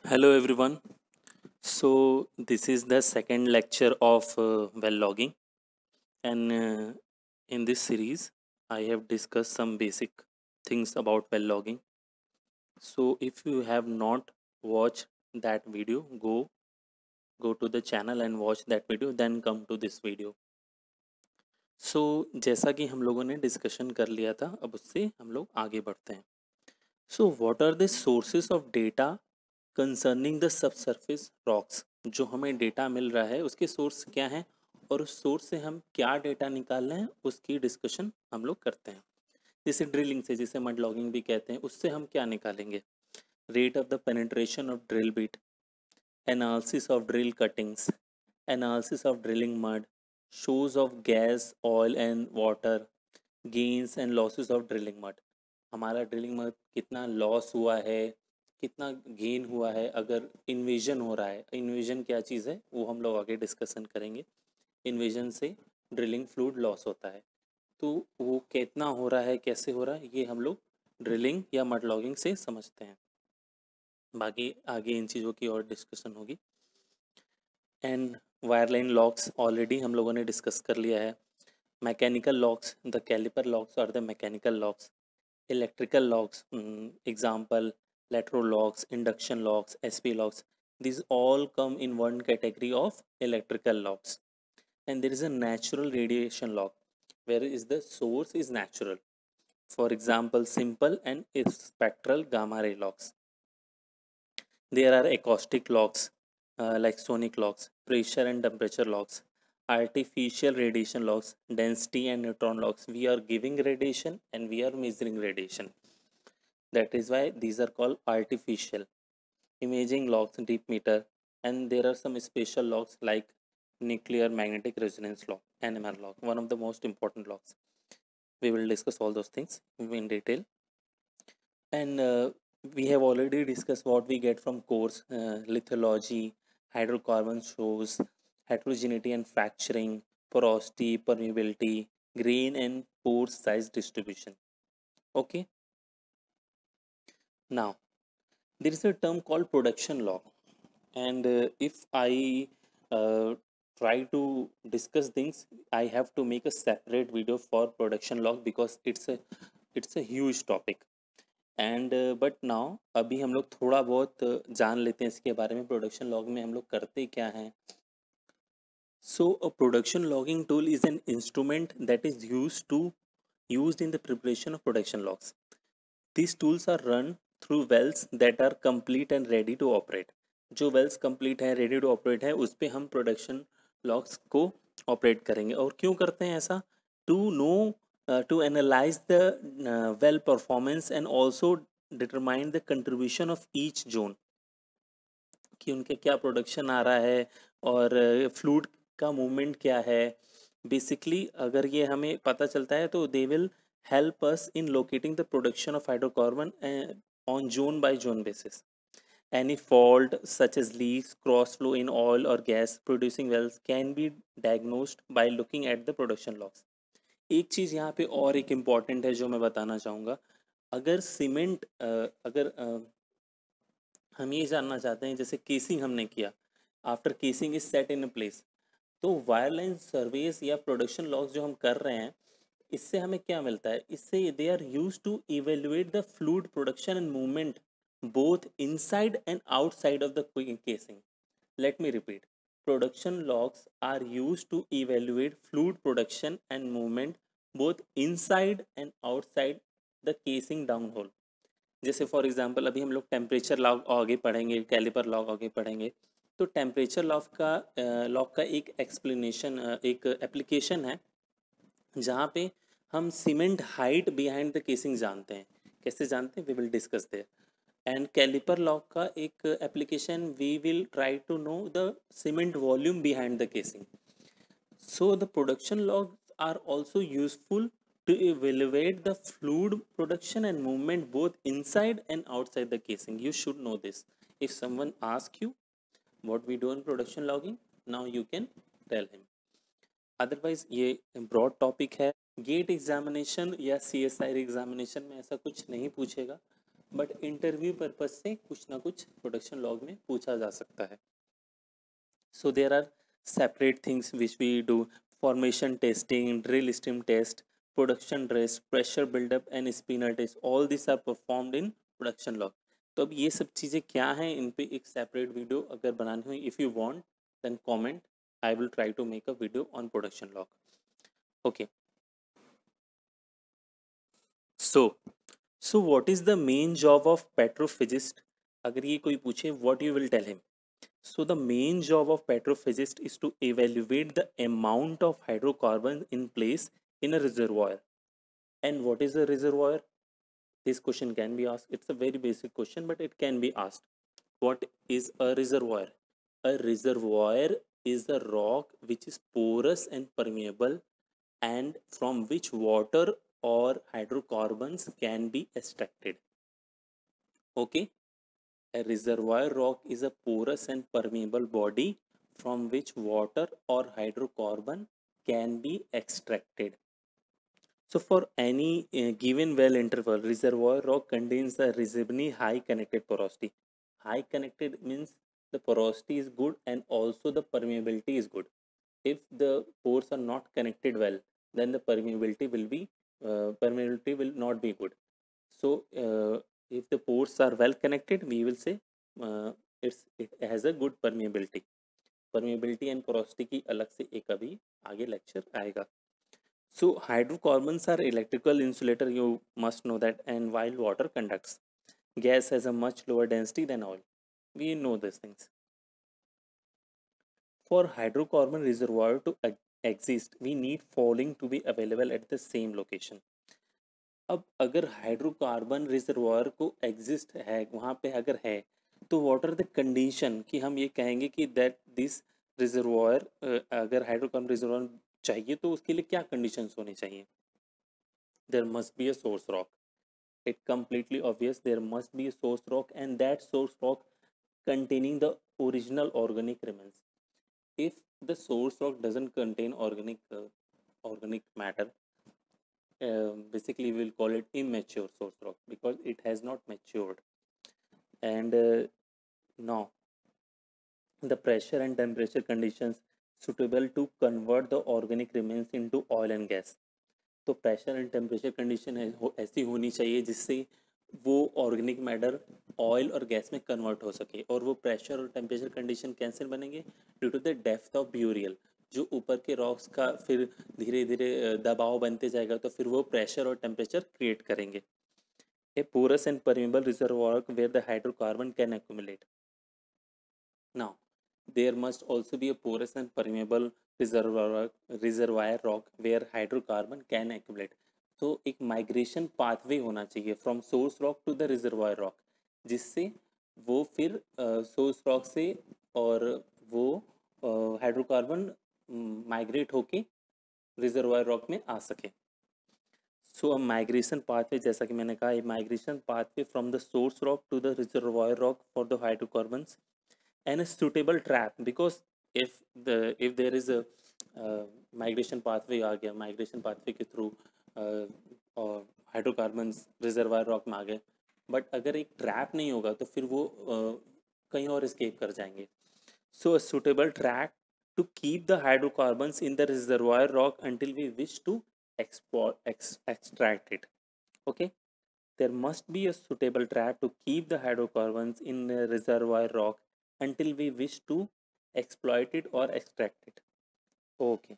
Hello everyone. So this is the second lecture of well logging, and in this series I have discussed some basic things about well logging. So if you have not watched that video, go to the channel and watch that video, then come to this video. So जैसा कि हम लोगों ने discussion कर लिया था, अब उससे हम लोग आगे बढ़ते हैं. So what are the sources of data concerning the subsurface rocks. जो हमें डेटा मिल रहा है उसके सोर्स क्या हैं और उस सोर्स से हम क्या डेटा निकाल रहे हैं उसकी डिस्कशन हम लोग करते हैं. जैसे ड्रिलिंग से, जिसे मड लॉगिंग भी कहते हैं, उससे हम क्या निकालेंगे? Rate of the penetration of drill bit, analysis of drill cuttings, analysis of drilling mud, shows of gas, oil and water, gains and losses of drilling mud. हमारा ड्रिलिंग मड कितना loss हुआ है, कितना गेन हुआ है, अगर invasion हो रहा है. इन्वेजन क्या चीज़ है वो हम लोग आगे डिस्कशन करेंगे. इन्वेजन से ड्रिलिंग फ्लूइड लॉस होता है, तो वो कितना हो रहा है, कैसे हो रहा है, ये हम लोग ड्रिलिंग या मड लॉगिंग से समझते हैं. बाकी आगे इन चीज़ों की और डिस्कशन होगी. एंड वायरलाइन लॉक्स ऑलरेडी हम लोगों ने डिस्कस कर लिया है. Mechanical logs, the caliper logs और the mechanical logs. Electrical logs, example lateral locks, induction locks, SP locks, these all come in one category of electrical locks. And there is a natural radiation lock, where is the source is natural. For example, simple and spectral gamma ray locks. There are acoustic locks, like sonic locks, pressure and temperature locks, artificial radiation locks, density and neutron locks. We are giving radiation and we are measuring radiation. That is why these are called artificial. Imaging locks, deep meter, and there are some special locks like nuclear magnetic resonance lock, NMR lock, one of the most important locks. We will discuss all those things in detail. And we have already discussed what we get from course, lithology, hydrocarbon shows, heterogeneity and fracturing, porosity, permeability, grain and pore size distribution. Okay. Now, there is a term called production log, and if I uh, try to discuss things, I have to make a separate video for production log because it's a huge topic. And but now अभी हम लोग थोड़ा बहुत जान लेते हैं इसके बारे में. प्रोडक्शन लॉग में हम लोग करते क्या हैं? So a production logging tool is an instrument that is used in the preparation of production logs. These tools are run through wells that are complete and ready to operate. जो wells complete है, ready to operate है, उस पर हम production logs को operate करेंगे. और क्यों करते हैं ऐसा? To know, to analyze the well performance and also determine the contribution of each zone, कि उनके क्या प्रोडक्शन आ रहा है और फ्लूइड का मूवमेंट क्या है. बेसिकली अगर ये हमें पता चलता है तो they will help us in locating the production of hydrocarbon on zone by zone basis. Any fault such as leaks, cross flow in oil or gas producing wells can be diagnosed by looking at the production logs. एक चीज़ यहाँ पे और एक important है जो मैं बताना चाहूँगा. अगर सीमेंट अगर हम ये जानना चाहते हैं, जैसे केसिंग हमने किया, after casing is set in place, तो वायरलाइन सर्वेस या प्रोडक्शन लॉग्स जो हम कर रहे हैं, इससे हमें क्या मिलता है? इससे they are use to evaluate the fluid production and movement both inside and outside of the casing. Let me repeat. Production logs are use to evaluate fluid production and movement both inside and outside the casing down hole. जैसे for example अभी हम लोग temperature log आगे पढ़ेंगे, caliper log आगे पढ़ेंगे, तो temperature log का एक एक्सप्लेनेशन, एक एप्लीकेशन है जहाँ पे हम cement height behind the casing जानते हैं. कैसे जानते हैं? We will discuss there. And caliper log का एक application, we will try to know the cement volume behind the casing. So the production logs are also useful to evaluate the fluid production and movement both inside and outside the casing. You should know this. If someone asks you what we do in production logging, now you can tell him. Otherwise ये broad topic है. GATE examination या CSIR examination में ऐसा कुछ नहीं पूछेगा. But interview purpose से कुछ ना कुछ प्रोडक्शन लॉग में पूछा जा सकता है. So there are separate things which we do: formation testing, drill stem test, production rest, pressure buildup and spinner test. All these are performed in production log. तो अब ये सब चीज़ें क्या हैं, इन पे एक सेपरेट वीडियो अगर बनानी हो, if you want then comment, I will try to make a video on production log. Okay. So so what is the main job of petrophysicist? अगर ये कोई पूछे, what you will tell him? So the main job of petrophysicist is to evaluate the amount of hydrocarbon in place in a reservoir. And what is a reservoir? This question can be asked. It's a very basic question, but it can be asked. What is a reservoir? A reservoir is a rock which is porous and permeable, and from which water or hydrocarbons can be extracted. Okay. A reservoir rock is a porous and permeable body from which water or hydrocarbon can be extracted. So, for any given well interval, reservoir rock contains a reasonably high connected porosity. High connected means the porosity is good and also the permeability is good. If the pores are not connected well, then the permeability will not be good. So if the pores are well connected, we will say it has a good permeability. Permeability and porosity की अलग से एक अभी आगे lecture आएगा. So hydrocarbons are electrical insulator, you must know that, and while water conducts. Gas has a much lower density than oil. We know these things. For hydrocarbon reservoir to exist, we need fouling to be available at the same location. अब अगर hydrocarbon reservoir को exist है वहाँ पे अगर है, तो what are the condition कि हम ये कहेंगे कि दैट दिस रिजर्वायर, अगर हाइड्रोकार्बन रिजर्वायर चाहिए तो उसके लिए क्या कंडीशंस होनी चाहिए? There must be a source rock. It completely obvious, there must be a source rock, and that source rock containing the original organic remains. If the source rock doesn't contain organic matter, basically we will call it immature source rock because it has not matured. And now the pressure and temperature conditions suitable to convert the organic remains into oil and gas. तो pressure and temperature condition ऐसी होनी चाहिए जिससे वो organic matter oil और gas में convert हो सके. और वो प्रेशर और टेम्परेचर कंडीशन कैसे बनेंगे? Due to the depth of burial. जो ऊपर के रॉक्स का फिर धीरे धीरे दबाव बनते जाएगा, तो फिर वो प्रेशर और टेम्परेचर क्रिएट करेंगे. A porous and permeable reservoir where the hydrocarbon can accumulate. Now there must also be a porous and permeable reservoir rock where hydrocarbon can accumulate. तो एक माइग्रेशन पाथवे होना चाहिए from source rock to the reservoir rock, जिससे वो फिर source rock से और वो हाइड्रोकार्बन माइग्रेट होके रिजर्वायर रॉक में आ सके. सो अ माइग्रेशन पाथवे, जैसा कि मैंने कहा, migration pathway from the source rock to the reservoir rock for the hydrocarbons, and a suitable trap, because if there is a migration pathway आ गया, migration pathway के थ्रू और हाइड्रोकार्बन्स रिजर्वायर रॉक में आ गए, बट अगर एक trap नहीं होगा तो फिर वो कहीं और escape कर जाएंगे. So a suitable trap to keep the hydrocarbons in the reservoir rock until we wish to extract it. Okay, there must be a suitable trap to keep the hydrocarbons in the reservoir rock until we wish to exploit it or extract it. Okay.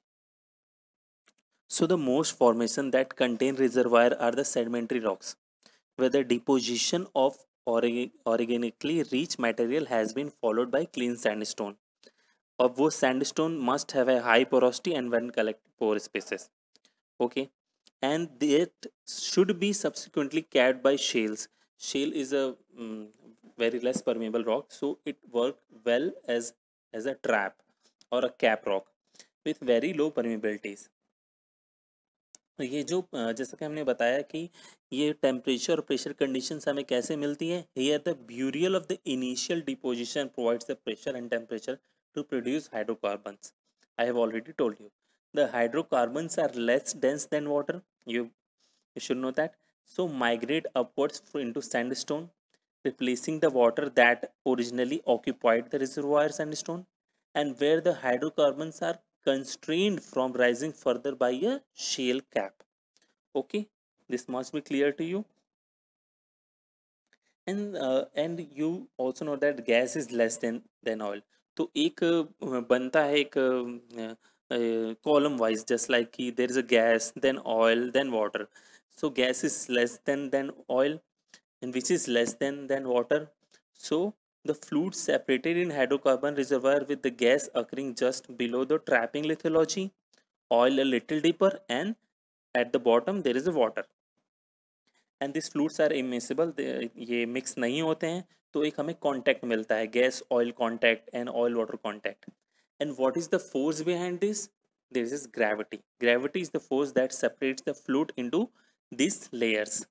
So the most formation that contain reservoir are the sedimentary rocks, where the deposition of organically rich material has been followed by clean sandstone. और वो sandstone must have a high porosity and when collect pore spaces. Okay. And it should be subsequently capped by shales. Shale is a very less permeable rock, so it works well as a trap or a cap rock with very low permeabilities. ये जो जैसा कि हमने बताया कि ये temperature और pressure conditions हमें कैसे मिलती है. Here the burial of the initial deposition provides the pressure and temperature to produce hydrocarbons. I have already told you the hydrocarbons are less dense than water. You should know that. so migrate upwards into sandstone, replacing the water that originally occupied the reservoir sandstone, and where the hydrocarbons are constrained from rising further by a shale cap. Okay, this must be clear to you. And you also know that gas is less than oil. तो एक बनता है एक column wise, just like कि there is a gas, then oil, then water. So gas is less than oil, and which is less than water. So the fluid separated in hydrocarbon reservoir with the gas occurring just below the trapping lithology, oil a little deeper, and at the bottom there is a water. And this fluids are immiscible, ये मिक्स नहीं होते हैं, तो एक हमें contact मिलता है, gas oil contact and oil water contact. And what is the force behind this? This is gravity. Gravity is the force that separates the fluid into this layers.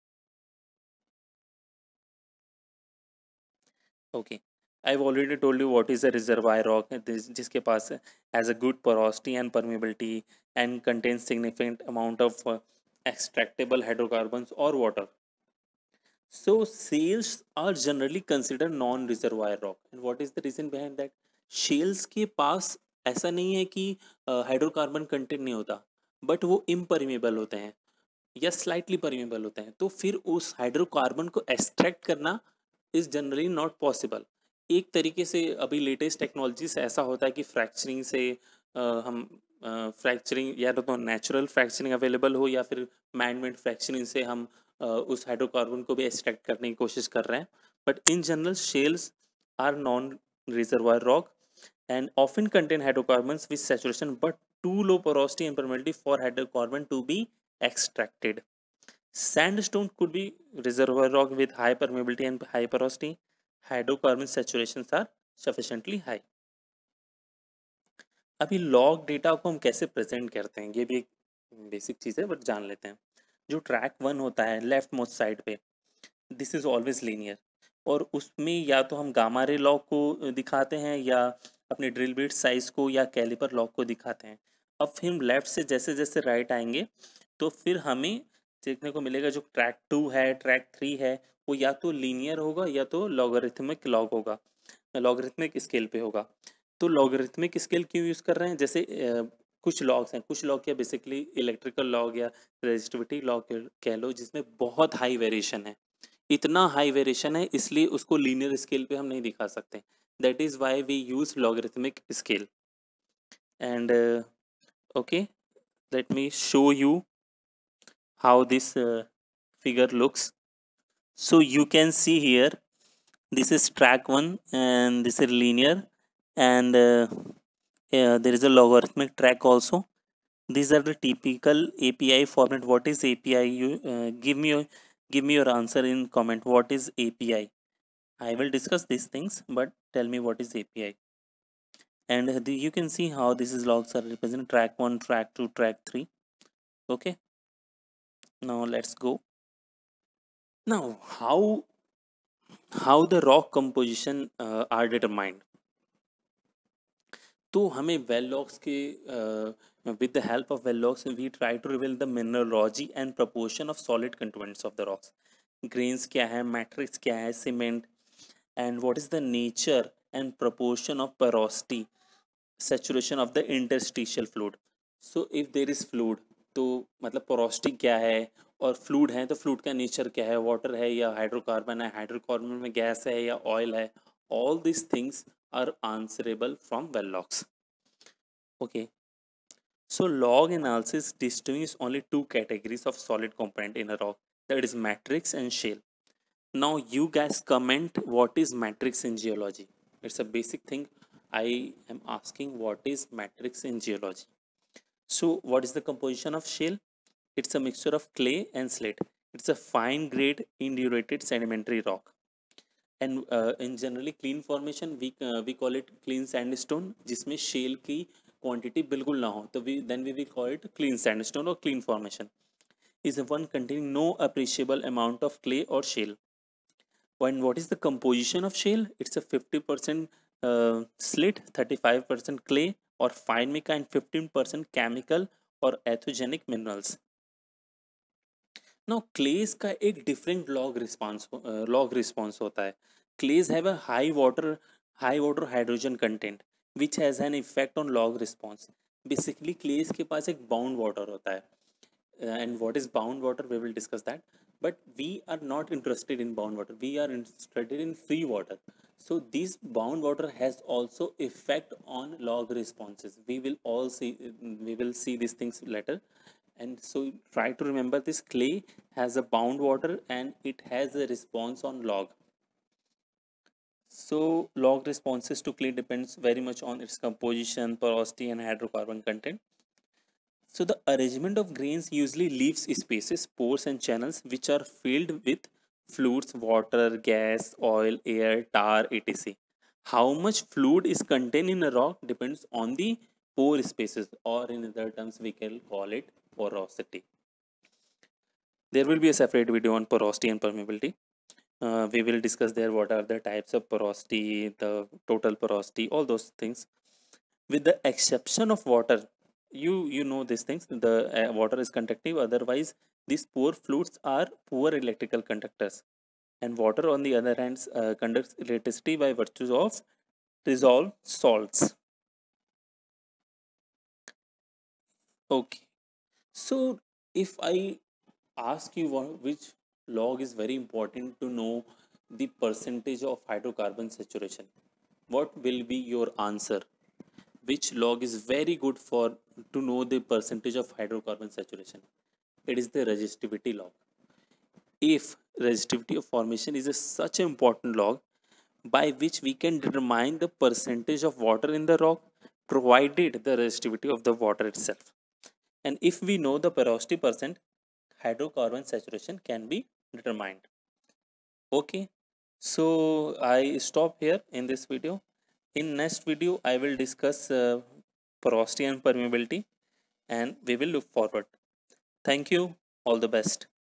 Okay, I've already told you what is a reservoir rock, जिसके पास has a good porosity and permeability and contains significant amount of extractable hydrocarbons or water. So shales are generally considered non-reservoir rock. And what is the reason behind that? Shales के पास ऐसा नहीं है कि hydrocarbon content नहीं होता, but वो impermeable होते हैं या स्लाइटली परमेबल होते हैं. तो फिर उस हाइड्रोकार्बन को एक्सट्रैक्ट करना इज जनरली नॉट पॉसिबल. एक तरीके से अभी लेटेस्ट टेक्नोलॉजी से ऐसा होता है कि फ्रैक्चरिंग से हम फ्रैक्चरिंग या तो नेचुरल फ्रैक्चरिंग अवेलेबल हो या फिर मैन मेड फ्रैक्चरिंग से हम उस हाइड्रोकार्बन को भी एक्सट्रैक्ट करने की कोशिश कर रहे हैं. But in general shales are non reservoir rock and often contain hydrocarbons with saturation but too low porosity and permeability for hydrocarbon to be extracted. Sandstone could be reservoir rock with high permeability and high porosity. Hydrocarbon saturations are sufficiently high. अभी log data को हम कैसे present करते हैं, ये भी एक basic चीज़ है, बट जान लेते हैं. जो ट्रैक 1 होता है लेफ्ट मोस्ट साइड पे, दिस इज ऑलवेज लीनियर, और उसमें या तो हम गामा रे लॉग को दिखाते हैं या अपने ड्रिल बिट साइज को या कैलिपर लॉग को दिखाते हैं. अब फिर हम लेफ्ट से जैसे जैसे राइट आएंगे तो फिर हमें देखने को मिलेगा जो ट्रैक 2 है, ट्रैक 3 है, वो या तो लीनियर होगा या तो लॉगरिथमिक लॉग होगा, लॉगरिथमिक स्केल पे होगा. तो लॉगरिथमिक स्केल क्यों यूज़ कर रहे हैं? जैसे कुछ लॉग्स हैं, कुछ लॉग क्या बेसिकली इलेक्ट्रिकल लॉग या रेजिस्टिविटी लॉग कह लो, जिसमें बहुत हाई वेरिएशन है. इतना हाई वेरिएशन है इसलिए उसको लीनियर स्केल पे हम नहीं दिखा सकते. That is why we use logarithmic scale. And okay, let me show you how this figure looks. So you can see here, this is track 1 and this is linear, and there is a logarithmic track also. These are the typical API format. What is API? You give me your answer in comment. What is API? I will discuss these things, but tell me what is API. And you can see how this is logs are represented: track 1, track 2, track 3. Okay, now let's go. Now how the rock composition are determined. तो हमें well logs के with the help of well logs we try to reveal the mineralogy and proportion of solid constituents of the rocks. Grains क्या है, matrix क्या है, cement, and what is the nature and proportion of porosity, saturation of the interstitial fluid. So if there is fluid, तो मतलब porosity क्या है, और fluid है तो फ्लूड का नेचर क्या है, वाटर है या हाइड्रोकार्बन है, हाइड्रोकार्बन में गैस है या ऑयल है. All this things are answerable from well logs. Okay, so log analysis distinguishes only two categories of solid component in a rock, that is matrix and shale. Now you guys comment what is matrix in geology. It's a basic thing. I am asking what is matrix in geology. So what is the composition of shale? It's a mixture of clay and slate. It's a fine grade indurated sedimentary rock. And in generally clean formation we call it clean sandstone, जिसमें shale की quantity बिल्कुल ना हो, तो we we call it clean sandstone और clean formation. Is one containing no appreciable amount of clay और shale. And what is the composition of shale? It's a 50% silt, 35% clay और fine mica, and 15% chemical और authigenic minerals. Now clays का एक different log response होता है. Clays have a high water hydrogen content which has an effect on log response. Basically clays के पास एक bound water होता है. And what is bound water, we will discuss that, but we are not interested in bound water, we are interested in free water. So this bound water has also effect on log responses. We will see these things later. And so try to remember, this clay has a bound water and it has a response on log. So log responses to clay depends very much on its composition, porosity and hydrocarbon content. So the arrangement of grains usually leaves spaces, pores and channels which are filled with fluids, water, gas, oil, air, tar, etc. How much fluid is contained in a rock depends on the pore spaces, or in other terms we can call it porosity. There will be a separate video on porosity and permeability. We will discuss there what are the types of porosity, the total porosity, all those things. With the exception of water, you know these things, the water is conductive, otherwise these poor fluids are poor electrical conductors, and water on the other hand conducts electricity by virtue of dissolved salts. Okay, so if I ask you which log is very important to know the percentage of hydrocarbon saturation, what will be your answer? Which log is very good for to know the percentage of hydrocarbon saturation? It is the resistivity log. If resistivity of formation is such an important log by which we can determine the percentage of water in the rock provided the resistivity of the water itself. And if we know the porosity percent, hydrocarbon saturation can be determined. Okay, so I stop here in this video. In next video, I will discuss porosity and permeability, and we will look forward. Thank you. All the best.